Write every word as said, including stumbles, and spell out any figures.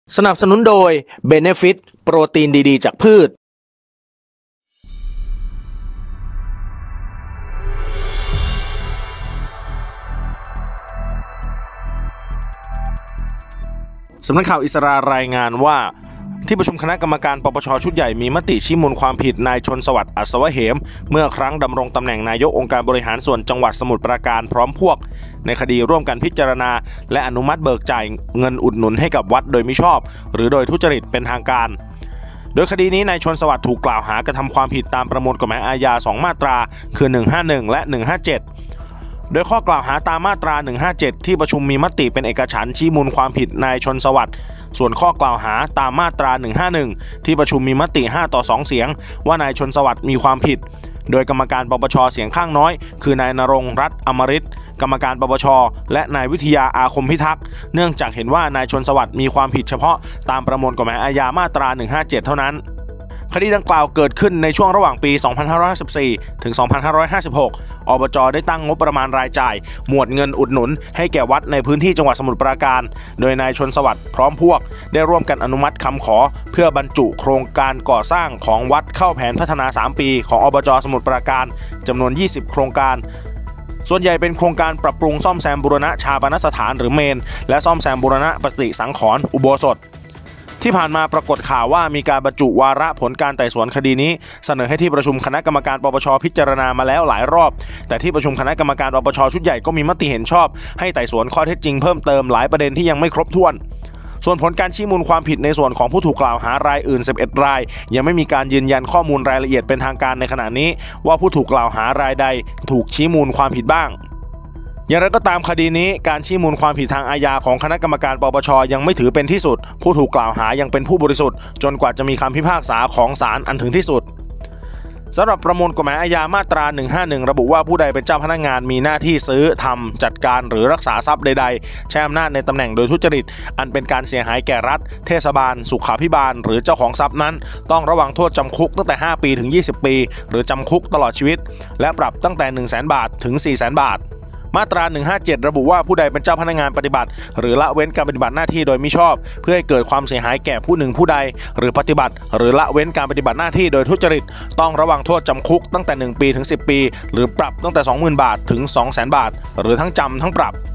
สนับสนุนโดย Benefit โปรตีนดีๆจากพืชสำนักข่าวอิสรารายงานว่าที่ประชุมคณะกรรมการปปชชุดใหญ่มีมติชี้มูลความผิดนายชนสวัสดิ์อัศวเหมเมื่อครั้งดำรงตำแหน่งนายกองค์การบริหารส่วนจังหวัดสมุทรปราการพร้อมพวกในคดีร่วมกันพิจารณาและอนุมัติเบิกจ่ายเงินอุดหนุนให้กับวัดโดยมิชอบหรือโดยทุจริตเป็นทางการโดยคดีนี้นายชนสวัสดิ์ถูกกล่าวหากระทำความผิดตามประมวลกฎหมายอาญาสองมาตราคือหนึ่งห้าหนึ่งและหนึ่งห้าเจ็ดโดยข้อกล่าวหาตามมาตราหนึ่งห้าเจ็ดที่ประชุมมีมติเป็นเอกฉันท์ชี้มูลความผิดนายชนสวัสดิ์ส่วนข้อกล่าวหาตามมาตราหนึ่งห้าหนึ่งที่ประชุมมีมติห้าต่อสองเสียงว่านายชนสวัสดิ์มีความผิดโดยกรรมการปปชเสียงข้างน้อยคือนายณรงค์รัตน์อมฤตกรรมการปปชและนายวิทยาอาคมพิทักษ์เนื่องจากเห็นว่านายชนสวัสดิ์มีความผิดเฉพาะตามประมวลกฎหมายอาญามาตราหนึ่งห้าเจ็ดเท่านั้นคดีดังกล่าวเกิดขึ้นในช่วงระหว่างปีสองพันห้าร้อยห้าสิบสี่ถึงสองพันห้าร้อยห้าสิบหกอบจ.ได้ตั้งงบประมาณรายจ่ายหมวดเงินอุดหนุนให้แก่วัดในพื้นที่จังหวัดสมุทรปราการโดยนายชนสวัสดิ์พร้อมพวกได้ร่วมกันอนุมัติคำขอเพื่อบรรจุโครงการก่อสร้างของวัดเข้าแผนพัฒนาสามปีของอบจ.สมุทรปราการจำนวนยี่สิบโครงการส่วนใหญ่เป็นโครงการปรับปรุงซ่อมแซมบูรณะชาปนสถานหรือเมนและซ่อมแซมบูรณะปฏิสังขรณ์อุโบสถที่ผ่านมาปรากฏข่าวว่ามีการบรรจุวาระผลการไต่สวนคดีนี้เสนอให้ที่ประชุมคณะกรรมการปปชพิจารณามาแล้วหลายรอบแต่ที่ประชุมคณะกรรมการปปชชุดใหญ่ก็มีมติเห็นชอบให้ไต่สวนข้อเท็จจริงเพิ่มเติมหลายประเด็นที่ยังไม่ครบถ้วนส่วนผลการชี้มูลความผิดในส่วนของผู้ถูกกล่าวหารายอื่นสิบเอ็ดรายยังไม่มีการยืนยันข้อมูลรายละเอียดเป็นทางการในขณะนี้ว่าผู้ถูกกล่าวหารายใดถูกชี้มูลความผิดบ้างอย่างไรก็ตามคดีนี้การชี้มูลความผิดทางอาญาของคณะกรรมการปปชยังไม่ถือเป็นที่สุดผู้ถูกกล่าวหายังเป็นผู้บริสุทธิ์จนกว่าจะมีคำพิพากษาของศาลอันถึงที่สุดสำหรับประมวลกฎหมายอาญามาตราหนึ่งห้าหนึ่งระบุว่าผู้ใดเป็นเจ้าพนักงานมีหน้าที่ซื้อทำจัดการหรือรักษาทรัพย์ใดๆใช้อำนาจในตำแหน่งโดยทุจริตอันเป็นการเสียหายแก่รัฐเทศบาลสุขาภิบาลหรือเจ้าของทรัพย์นั้นต้องระวังโทษจำคุกตั้งแต่ห้าปีถึงยี่สิบปีหรือจำคุกตลอดชีวิตและปรับตั้งแต่ หนึ่งแสนบาทถึง สี่แสนบาทมาตราหนึ่งห้าเจ็ดระบุว่าผู้ใดเป็นเจ้าพนักงานปฏิบัติหรือละเว้นการปฏิบัติหน้าที่โดยมิชอบเพื่อให้เกิดความเสียหายแก่ผู้หนึ่งผู้ใดหรือปฏิบัติหรือละเว้นการปฏิบัติหน้าที่โดยทุจริตต้องระวังโทษจำคุกตั้งแต่หนึ่งปีถึงสิบปีหรือปรับตั้งแต่ สองหมื่นบาทถึง สองแสนบาทหรือทั้งจำทั้งปรับ